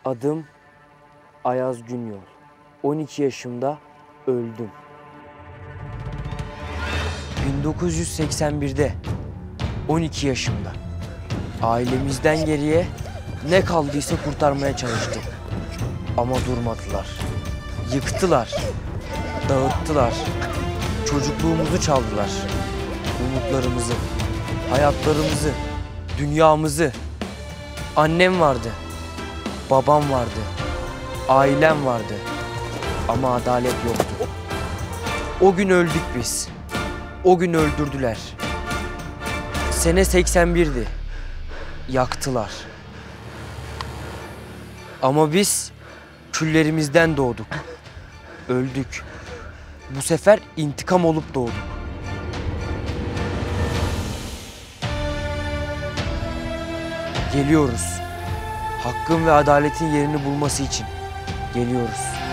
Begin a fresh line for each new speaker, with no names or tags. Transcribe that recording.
Adım Ayaz Günyol. 12 yaşımda öldüm. 1981'de 12 yaşımda ailemizden geriye ne kaldıysa kurtarmaya çalıştık. Ama durmadılar. Yıktılar, dağıttılar. Çocukluğumuzu çaldılar. Umutlarımızı, hayatlarımızı, dünyamızı. Annem vardı, babam vardı, ailem vardı. Ama adalet yoktu. O gün öldük biz. O gün öldürdüler. Sene 81'di. Yaktılar. Ama biz küllerimizden doğduk. Öldük. Bu sefer intikam olup doğduk. Geliyoruz. Hakkın ve adaletin yerini bulması için geliyoruz.